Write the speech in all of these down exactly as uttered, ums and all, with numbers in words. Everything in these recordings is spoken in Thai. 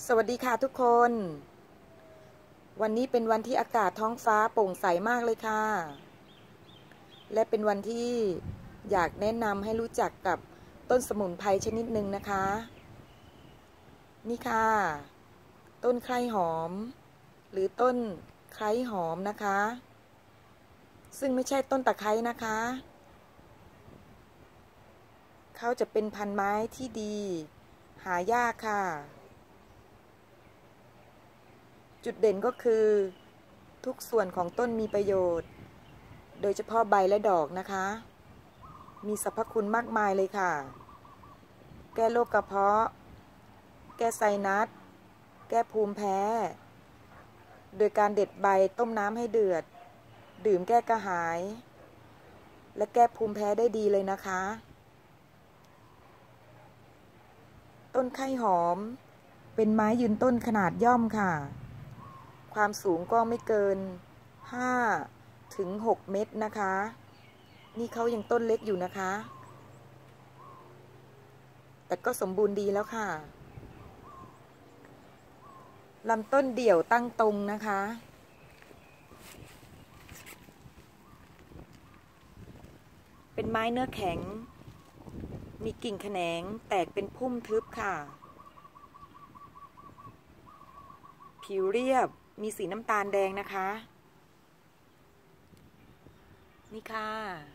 สวัสดีค่ะทุกคนวันนี้เป็นวันที่อากาศท้องฟ้าโปร่งใสมากเลยค่ะและเป็นวันที่อยากแนะนำให้รู้จักกับต้นสมุนไพรชนิดหนึ่งนะคะนี่ค่ะต้นไคร้หอมหรือต้นไคร้หอมนะคะซึ่งไม่ใช่ต้นตะไคร้นะคะเขาจะเป็นพันธุ์ไม้ที่ดีหายากค่ะจุดเด่นก็คือทุกส่วนของต้นมีประโยชน์โดยเฉพาะใบและดอกนะคะมีสรรพคุณมากมายเลยค่ะแก้โรคกระเพาะแก้ไซนัสแก้ภูมิแพ้โดยการเด็ดใบต้มน้ำให้เดือดดื่มแก้กระหายและแก้ภูมิแพ้ได้ดีเลยนะคะต้นไคร้หอมเป็นไม้ยืนต้นขนาดย่อมค่ะความสูงก็ไม่เกินห้าถึงหกเมตรนะคะนี่เขายังต้นเล็กอยู่นะคะแต่ก็สมบูรณ์ดีแล้วค่ะลำต้นเดี่ยวตั้งตรงนะคะเป็นไม้เนื้อแข็งมีกิ่งแขนงแตกเป็นพุ่มทึบค่ะผิวเรียบมีสีน้ำตาลแดงนะคะนี่ค่ะ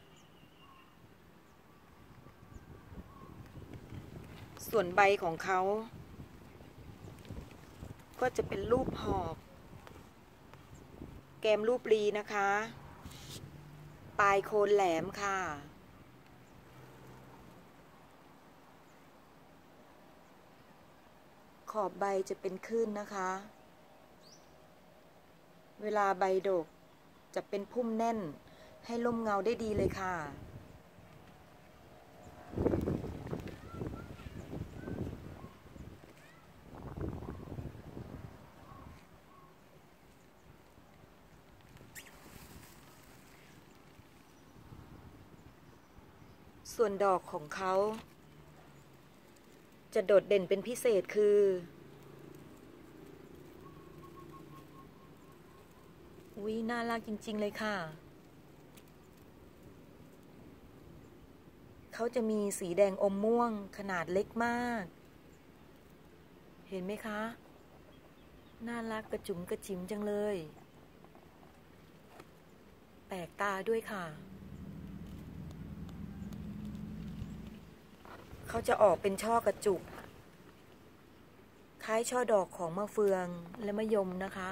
ส่วนใบของเขาก็จะเป็นรูปหอกแกมรูปรีนะคะปลายโคนแหลมค่ะขอบใบจะเป็นคลื่นนะคะเวลาใบดกจะเป็นพุ่มแน่นให้ร่มเงาได้ดีเลยค่ะส่วนดอกของเขาจะโดดเด่นเป็นพิเศษคืออุ๊ยน่ารักจริงๆเลยค่ะเขาจะมีสีแดงอมม่วงขนาดเล็กมากเห็นไหมคะน่ารักกระจุ๋มกระจิ๋มจังเลยแปลกตาด้วยค่ะเขาจะออกเป็นช่อกระจุกคล้ายช่อดอกของมะเฟืองและมะยมนะคะ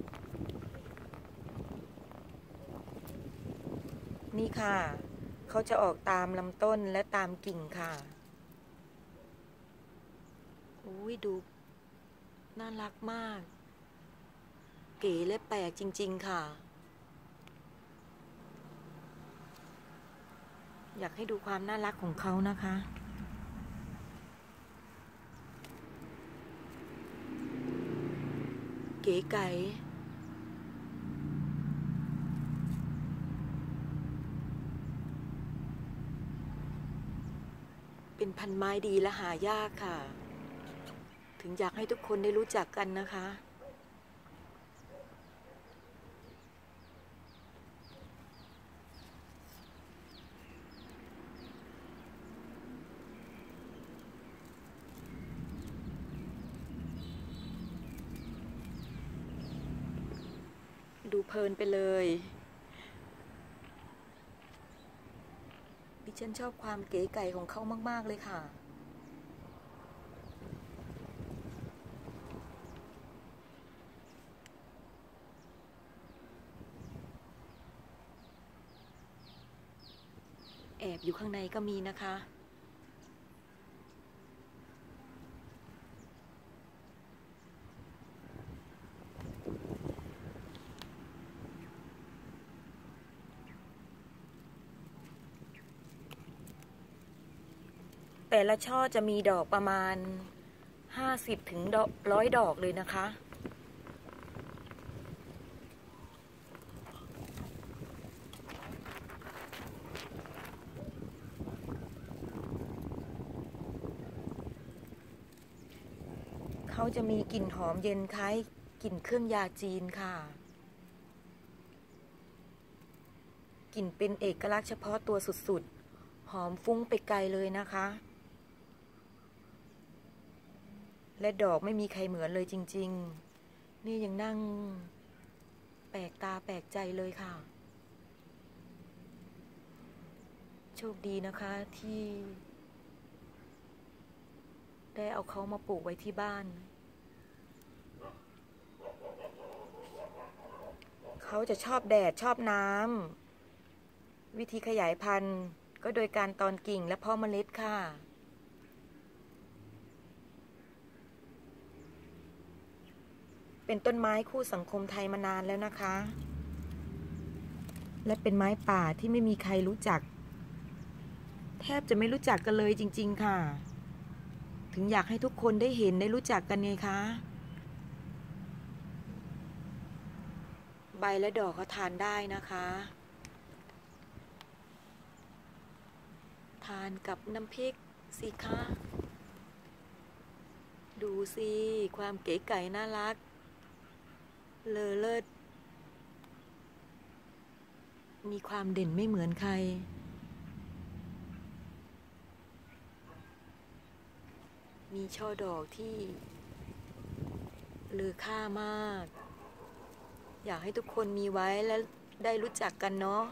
นี่ค่ะเขาจะออกตามลำต้นและตามกิ่งค่ะอุ้ยดูน่ารักมากเก๋และแปลกจริงๆค่ะอยากให้ดูความน่ารักของเขานะคะเก๋ไก๋เป็นพันไม้ดีและหายากค่ะถึงอยากให้ทุกคนได้รู้จักกันนะคะดูเพลินไปเลยดิฉันชอบความเก๋ไก๋ของเขามากๆเลยค่ะแอบอยู่ข้างในก็มีนะคะแต่ละช่อจะมีดอกประมาณห้าสิบถึงร้อยดอกเลยนะคะเขเขาจะมีกลิ่นหอมเย็นคล้ายกลิ่นเครื่องยาจีนค่ะกลิ่นเป็นเอกลักษณ์เฉพาะตัวสุดๆหอมฟุ้งไปไกลเลยนะคะและดอกไม่มีใครเหมือนเลยจริงๆนี่ยังนั่งแปลกตาแปลกใจเลยค่ะโชคดีนะคะที่ได้เอาเขามาปลูกไว้ที่บ้านเขาจะชอบแดดชอบน้ำวิธีขยายพันธุ์ก็โดยการตอนกิ่งและเพาะเมล็ดค่ะเป็นต้นไม้คู่สังคมไทยมานานแล้วนะคะและเป็นไม้ป่าที่ไม่มีใครรู้จักแทบจะไม่รู้จักกันเลยจริงๆค่ะถึงอยากให้ทุกคนได้เห็นได้รู้จักกันไงคะใบและดอกก็ทานได้นะคะทานกับน้ำพริกสิคะดูสิความเก๋ไก๋น่ารักเลอเลิศมีความเด่นไม่เหมือนใครมีช่อดอกที่เลอค่ามากอยากให้ทุกคนมีไว้และได้รู้จักกันเนาะ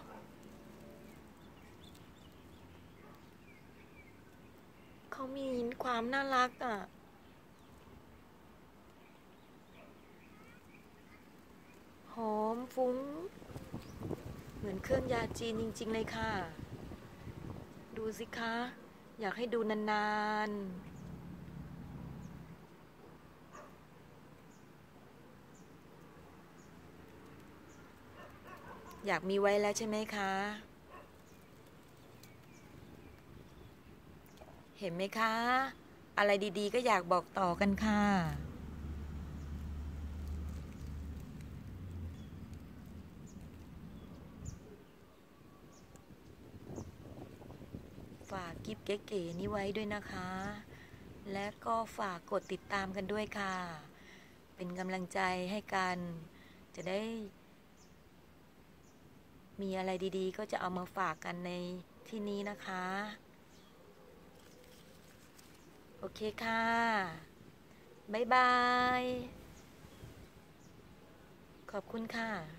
เขามีความน่ารักอ่ะหอมฟุ้งเหมือนเครื่องยาจีนจริงๆเลยค่ะดูสิคะอยากให้ดูนานๆอยากมีไว้แล้วใช่ไหมคะเห็นไหมคะอะไรดีๆก็อยากบอกต่อกันค่ะฝากกิฟต์เก๋ๆนี้ไว้ด้วยนะคะและก็ฝากกดติดตามกันด้วยค่ะเป็นกำลังใจให้กันจะได้มีอะไรดีๆก็จะเอามาฝากกันในที่นี้นะคะโอเคค่ะบ๊ายบายขอบคุณค่ะ